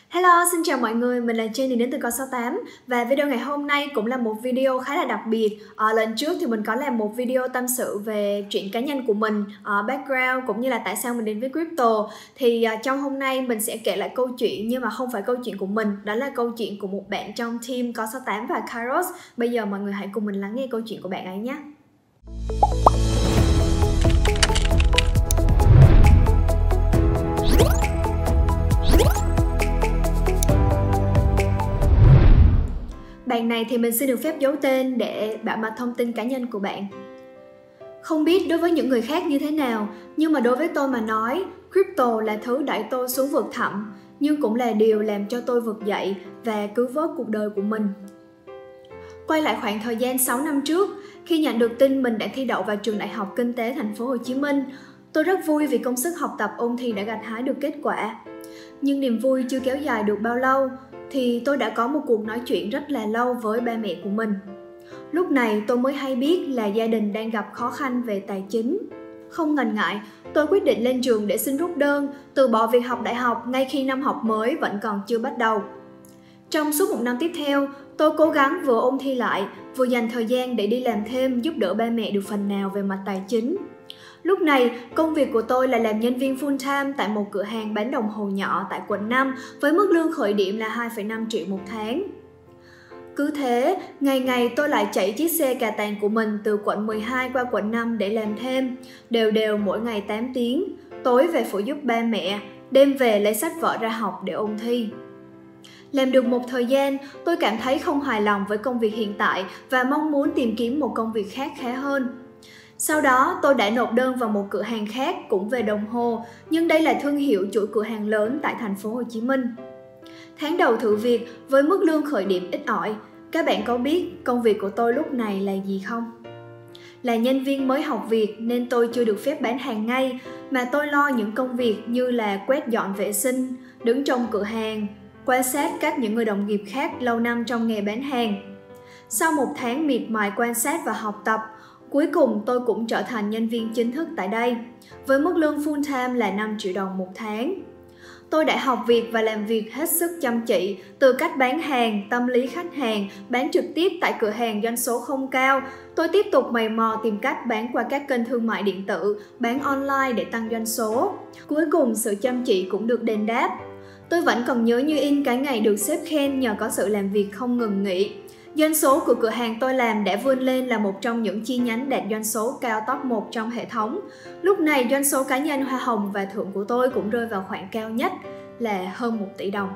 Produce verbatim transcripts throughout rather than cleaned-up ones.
Hello, xin chào mọi người, mình là Jenny đến từ Con số tám. Và video ngày hôm nay cũng là một video khá là đặc biệt. à, Lần trước thì mình có làm một video tâm sự về chuyện cá nhân của mình, uh, background cũng như là tại sao mình đến với crypto. Thì uh, trong hôm nay mình sẽ kể lại câu chuyện, nhưng mà không phải câu chuyện của mình. Đó là câu chuyện của một bạn trong team Con số tám và Kairos. Bây giờ mọi người hãy cùng mình lắng nghe câu chuyện của bạn ấy nhé. Bạn này thì mình xin được phép giấu tên để bảo mật thông tin cá nhân của bạn. Không biết đối với những người khác như thế nào, nhưng mà đối với tôi mà nói, crypto là thứ đẩy tôi xuống vực thẳm, nhưng cũng là điều làm cho tôi vực dậy và cứu vớt cuộc đời của mình. Quay lại khoảng thời gian sáu năm trước, khi nhận được tin mình đã thi đậu vào trường Đại học Kinh tế Thành phố Hồ Chí Minh, tôi rất vui vì công sức học tập ôn thi đã gặt hái được kết quả. Nhưng niềm vui chưa kéo dài được bao lâu, thì tôi đã có một cuộc nói chuyện rất là lâu với ba mẹ của mình. Lúc này tôi mới hay biết là gia đình đang gặp khó khăn về tài chính. Không ngần ngại, tôi quyết định lên trường để xin rút đơn, từ bỏ việc học đại học ngay khi năm học mới vẫn còn chưa bắt đầu. Trong suốt một năm tiếp theo, tôi cố gắng vừa ôn thi lại, vừa dành thời gian để đi làm thêm giúp đỡ ba mẹ được phần nào về mặt tài chính. Lúc này, công việc của tôi là làm nhân viên full time tại một cửa hàng bán đồng hồ nhỏ tại quận năm với mức lương khởi điểm là hai phẩy năm triệu một tháng. Cứ thế, ngày ngày tôi lại chạy chiếc xe cà tàng của mình từ quận mười hai qua quận năm để làm thêm, đều đều mỗi ngày tám tiếng, tối về phụ giúp ba mẹ, đêm về lấy sách vở ra học để ôn thi. Làm được một thời gian, tôi cảm thấy không hài lòng với công việc hiện tại và mong muốn tìm kiếm một công việc khác khá hơn. Sau đó, tôi đã nộp đơn vào một cửa hàng khác cũng về đồng hồ, nhưng đây là thương hiệu chuỗi cửa hàng lớn tại thành phố Hồ Chí Minh. Tháng đầu thử việc với mức lương khởi điểm ít ỏi, các bạn có biết công việc của tôi lúc này là gì không? Là nhân viên mới học việc nên tôi chưa được phép bán hàng ngay, mà tôi lo những công việc như là quét dọn vệ sinh, đứng trong cửa hàng, quan sát các những người đồng nghiệp khác lâu năm trong nghề bán hàng. Sau một tháng miệt mài quan sát và học tập, cuối cùng tôi cũng trở thành nhân viên chính thức tại đây, với mức lương full time là năm triệu đồng một tháng. Tôi đã học việc và làm việc hết sức chăm chỉ, từ cách bán hàng, tâm lý khách hàng, bán trực tiếp tại cửa hàng doanh số không cao. Tôi tiếp tục mày mò tìm cách bán qua các kênh thương mại điện tử, bán online để tăng doanh số. Cuối cùng sự chăm chỉ cũng được đền đáp. Tôi vẫn còn nhớ như in cái ngày được sếp khen nhờ có sự làm việc không ngừng nghỉ. Doanh số của cửa hàng tôi làm đã vươn lên là một trong những chi nhánh đạt doanh số cao top một trong hệ thống. Lúc này doanh số cá nhân, hoa hồng và thưởng của tôi cũng rơi vào khoảng cao nhất là hơn một tỷ đồng.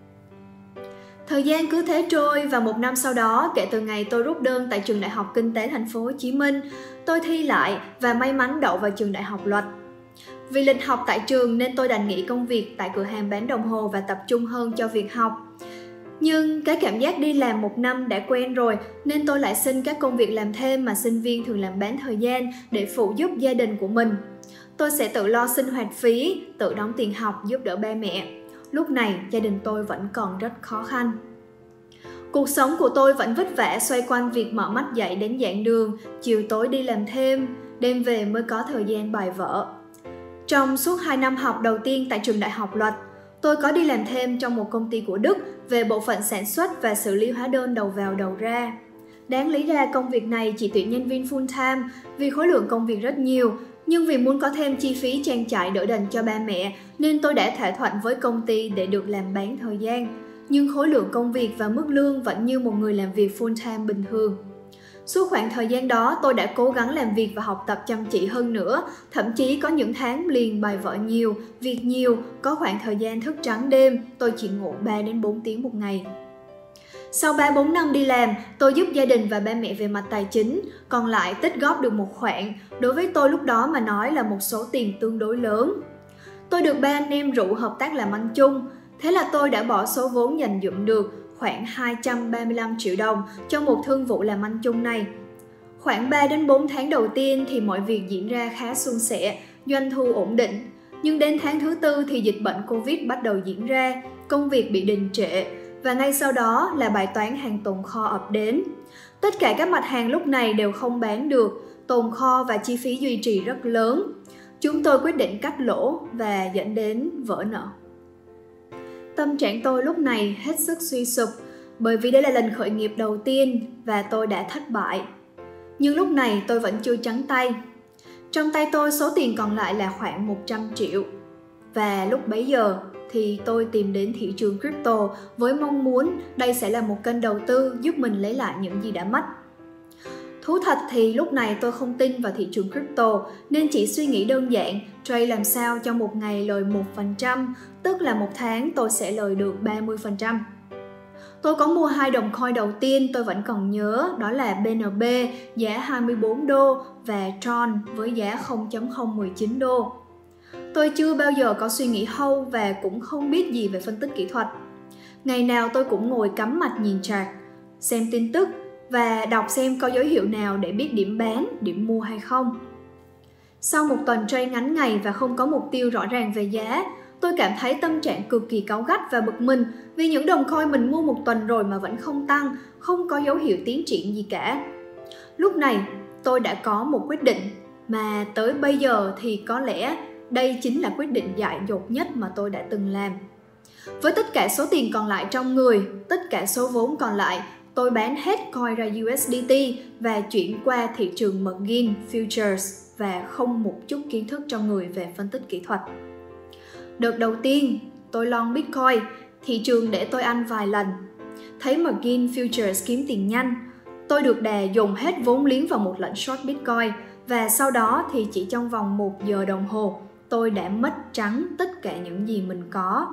Thời gian cứ thế trôi và một năm sau đó, kể từ ngày tôi rút đơn tại trường Đại học Kinh tế Thành phố Hồ Chí Minh, tôi thi lại và may mắn đậu vào trường Đại học Luật. Vì lịch học tại trường nên tôi đành nghỉ công việc tại cửa hàng bán đồng hồ và tập trung hơn cho việc học. Nhưng cái cảm giác đi làm một năm đã quen rồi nên tôi lại xin các công việc làm thêm mà sinh viên thường làm bán thời gian để phụ giúp gia đình của mình. Tôi sẽ tự lo sinh hoạt phí, tự đóng tiền học giúp đỡ ba mẹ. Lúc này gia đình tôi vẫn còn rất khó khăn. Cuộc sống của tôi vẫn vất vả xoay quanh việc mở mắt dậy đến giảng đường, chiều tối đi làm thêm, đêm về mới có thời gian bài vở. Trong suốt hai năm học đầu tiên tại trường Đại học Luật, tôi có đi làm thêm trong một công ty của Đức về bộ phận sản xuất và xử lý hóa đơn đầu vào đầu ra. Đáng lý ra công việc này chỉ tuyển nhân viên full time vì khối lượng công việc rất nhiều, nhưng vì muốn có thêm chi phí trang trải đỡ đần cho ba mẹ nên tôi đã thỏa thuận với công ty để được làm bán thời gian. Nhưng khối lượng công việc và mức lương vẫn như một người làm việc full time bình thường. Suốt khoảng thời gian đó, tôi đã cố gắng làm việc và học tập chăm chỉ hơn nữa, thậm chí có những tháng liền bài vở nhiều, việc nhiều, có khoảng thời gian thức trắng đêm, tôi chỉ ngủ ba đến bốn tiếng một ngày. Sau ba bốn năm đi làm, tôi giúp gia đình và ba mẹ về mặt tài chính, còn lại tích góp được một khoản, đối với tôi lúc đó mà nói là một số tiền tương đối lớn. Tôi được ba anh em rủ hợp tác làm ăn chung, thế là tôi đã bỏ số vốn dành dụm được khoảng hai trăm ba mươi lăm triệu đồng cho một thương vụ làm ăn chung này. Khoảng ba đến bốn tháng đầu tiên thì mọi việc diễn ra khá suôn sẻ, doanh thu ổn định. Nhưng đến tháng thứ tư thì dịch bệnh Covid bắt đầu diễn ra, công việc bị đình trệ và ngay sau đó là bài toán hàng tồn kho ập đến. Tất cả các mặt hàng lúc này đều không bán được, tồn kho và chi phí duy trì rất lớn. Chúng tôi quyết định cắt lỗ và dẫn đến vỡ nợ. Tâm trạng tôi lúc này hết sức suy sụp, bởi vì đây là lần khởi nghiệp đầu tiên và tôi đã thất bại. Nhưng lúc này tôi vẫn chưa trắng tay. Trong tay tôi số tiền còn lại là khoảng một trăm triệu. Và lúc bấy giờ thì tôi tìm đến thị trường crypto với mong muốn đây sẽ là một kênh đầu tư giúp mình lấy lại những gì đã mất. Thú thật thì lúc này tôi không tin vào thị trường crypto nên chỉ suy nghĩ đơn giản trade làm sao cho một ngày lời một phần trăm, tức là một tháng tôi sẽ lời được ba mươi phần trăm. Tôi có mua hai đồng coin đầu tiên tôi vẫn còn nhớ, đó là bê en bê giá hai mươi bốn đô và Tron với giá không phẩy không một chín đô. Tôi chưa bao giờ có suy nghĩ hold và cũng không biết gì về phân tích kỹ thuật. Ngày nào tôi cũng ngồi cắm mặt nhìn chart, xem tin tức và đọc xem có dấu hiệu nào để biết điểm bán, điểm mua hay không. Sau một tuần trade ngắn ngày và không có mục tiêu rõ ràng về giá, tôi cảm thấy tâm trạng cực kỳ cáu gắt và bực mình vì những đồng coin mình mua một tuần rồi mà vẫn không tăng, không có dấu hiệu tiến triển gì cả. Lúc này, tôi đã có một quyết định mà tới bây giờ thì có lẽ đây chính là quyết định dại dột nhất mà tôi đã từng làm. Với tất cả số tiền còn lại trong người, tất cả số vốn còn lại, tôi bán hết coin ra u ét đê tê và chuyển qua thị trường McGinn Futures và không một chút kiến thức trong người về phân tích kỹ thuật. Đợt đầu tiên, tôi long Bitcoin, thị trường để tôi ăn vài lần. Thấy McGinn Futures kiếm tiền nhanh, tôi được đà dùng hết vốn liếng vào một lệnh short Bitcoin và sau đó thì chỉ trong vòng một giờ đồng hồ, tôi đã mất trắng tất cả những gì mình có.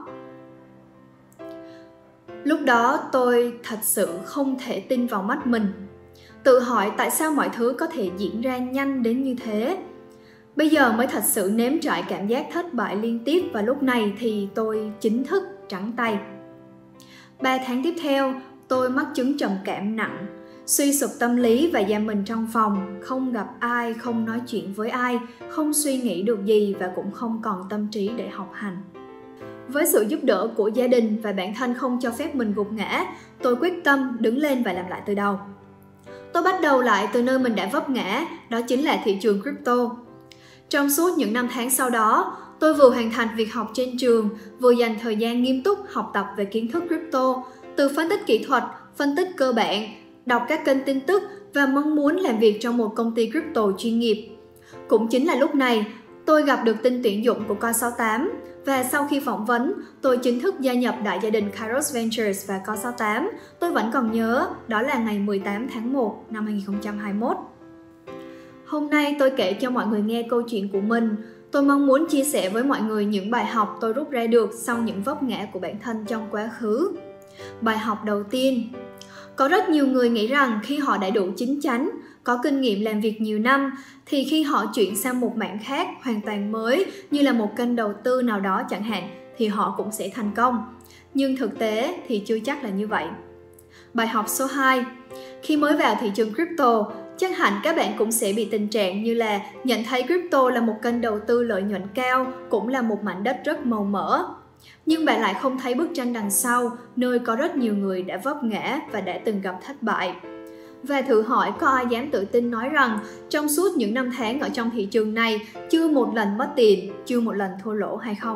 Lúc đó tôi thật sự không thể tin vào mắt mình. Tự hỏi tại sao mọi thứ có thể diễn ra nhanh đến như thế. Bây giờ mới thật sự nếm trải cảm giác thất bại liên tiếp và lúc này thì tôi chính thức trắng tay. ba tháng tiếp theo, tôi mắc chứng trầm cảm nặng, suy sụp tâm lý và giam mình trong phòng, không gặp ai, không nói chuyện với ai, không suy nghĩ được gì và cũng không còn tâm trí để học hành. Với sự giúp đỡ của gia đình và bản thân không cho phép mình gục ngã, tôi quyết tâm đứng lên và làm lại từ đầu. Tôi bắt đầu lại từ nơi mình đã vấp ngã, đó chính là thị trường crypto. Trong suốt những năm tháng sau đó, tôi vừa hoàn thành việc học trên trường, vừa dành thời gian nghiêm túc học tập về kiến thức crypto, từ phân tích kỹ thuật, phân tích cơ bản, đọc các kênh tin tức và mong muốn làm việc trong một công ty crypto chuyên nghiệp. Cũng chính là lúc này, tôi gặp được tin tuyển dụng của Coin sáu tám và sau khi phỏng vấn, tôi chính thức gia nhập đại gia đình Kairos Ventures và Coin sáu tám. Tôi vẫn còn nhớ, đó là ngày mười tám tháng một năm hai nghìn không trăm hai mươi mốt. Hôm nay tôi kể cho mọi người nghe câu chuyện của mình. Tôi mong muốn chia sẻ với mọi người những bài học tôi rút ra được sau những vấp ngã của bản thân trong quá khứ. Bài học đầu tiên. Có rất nhiều người nghĩ rằng khi họ đã đủ chín chắn, có kinh nghiệm làm việc nhiều năm, thì khi họ chuyển sang một mảng khác hoàn toàn mới như là một kênh đầu tư nào đó chẳng hạn, thì họ cũng sẽ thành công. Nhưng thực tế thì chưa chắc là như vậy. Bài học số hai. Khi mới vào thị trường crypto, chắc hẳn các bạn cũng sẽ bị tình trạng như là nhận thấy crypto là một kênh đầu tư lợi nhuận cao, cũng là một mảnh đất rất màu mỡ. Nhưng bạn lại không thấy bức tranh đằng sau, nơi có rất nhiều người đã vấp ngã và đã từng gặp thất bại. Và thử hỏi có ai dám tự tin nói rằng trong suốt những năm tháng ở trong thị trường này chưa một lần mất tiền, chưa một lần thua lỗ hay không?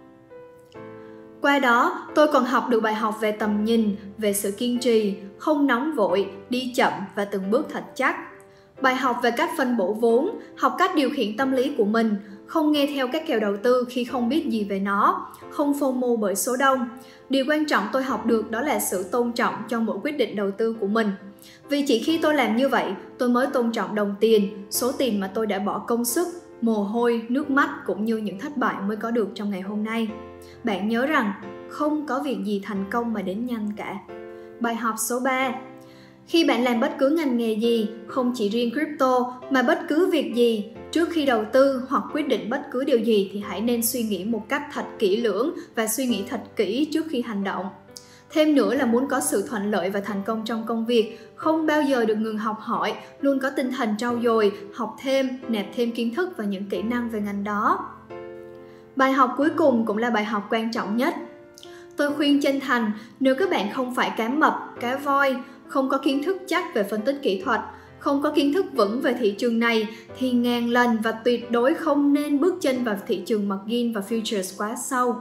Qua đó, tôi còn học được bài học về tầm nhìn, về sự kiên trì, không nóng vội, đi chậm và từng bước thật chắc. Bài học về cách phân bổ vốn, học cách điều khiển tâm lý của mình, không nghe theo các kèo đầu tư khi không biết gì về nó, không FOMO bởi số đông. Điều quan trọng tôi học được đó là sự tôn trọng cho mỗi quyết định đầu tư của mình. Vì chỉ khi tôi làm như vậy, tôi mới tôn trọng đồng tiền, số tiền mà tôi đã bỏ công sức, mồ hôi, nước mắt cũng như những thất bại mới có được trong ngày hôm nay. Bạn nhớ rằng, không có việc gì thành công mà đến nhanh cả. Bài học số ba. Khi bạn làm bất cứ ngành nghề gì, không chỉ riêng crypto mà bất cứ việc gì, trước khi đầu tư hoặc quyết định bất cứ điều gì thì hãy nên suy nghĩ một cách thật kỹ lưỡng và suy nghĩ thật kỹ trước khi hành động. Thêm nữa là muốn có sự thuận lợi và thành công trong công việc, không bao giờ được ngừng học hỏi, luôn có tinh thần trau dồi, học thêm, nạp thêm kiến thức và những kỹ năng về ngành đó. Bài học cuối cùng cũng là bài học quan trọng nhất. Tôi khuyên chân thành, nếu các bạn không phải cá mập, cá voi, không có kiến thức chắc về phân tích kỹ thuật, không có kiến thức vững về thị trường này, thì ngàn lần và tuyệt đối không nên bước chân vào thị trường McGinn và Futures quá sâu.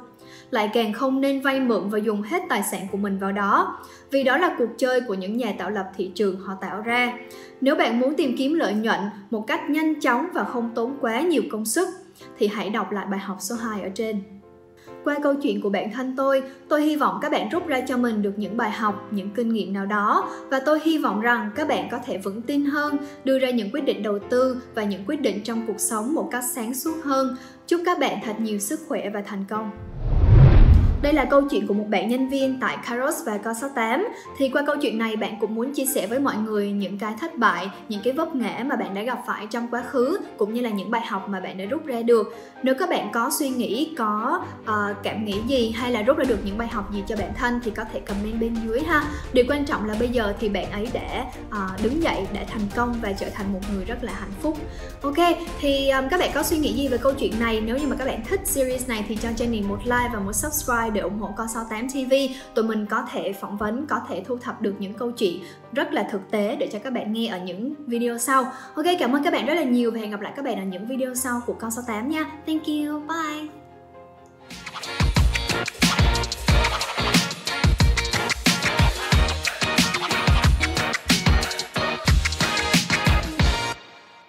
lại càng không nên vay mượn và dùng hết tài sản của mình vào đó. Vì đó là cuộc chơi của những nhà tạo lập thị trường họ tạo ra. Nếu bạn muốn tìm kiếm lợi nhuận một cách nhanh chóng và không tốn quá nhiều công sức, thì hãy đọc lại bài học số hai ở trên. Qua câu chuyện của bạn thân tôi, tôi hy vọng các bạn rút ra cho mình được những bài học, những kinh nghiệm nào đó, và tôi hy vọng rằng các bạn có thể vững tin hơn, đưa ra những quyết định đầu tư và những quyết định trong cuộc sống một cách sáng suốt hơn. Chúc các bạn thật nhiều sức khỏe và thành công. Đây là câu chuyện của một bạn nhân viên tại Kairos và Co sáu tám. Thì qua câu chuyện này bạn cũng muốn chia sẻ với mọi người những cái thất bại, những cái vấp ngã mà bạn đã gặp phải trong quá khứ, cũng như là những bài học mà bạn đã rút ra được. Nếu các bạn có suy nghĩ, có uh, cảm nghĩ gì hay là rút ra được những bài học gì cho bản thân thì có thể comment bên dưới ha. Điều quan trọng là bây giờ thì bạn ấy đã uh, đứng dậy, đã thành công và trở thành một người rất là hạnh phúc. Ok, thì um, các bạn có suy nghĩ gì về câu chuyện này? Nếu như mà các bạn thích series này thì cho Jenny một like và một subscribe để ủng hộ Co sáu tám ti vi. Tụi mình có thể phỏng vấn, có thể thu thập được những câu chuyện rất là thực tế để cho các bạn nghe ở những video sau. Ok, cảm ơn các bạn rất là nhiều và hẹn gặp lại các bạn ở những video sau của Co sáu tám nha. Thank you, bye.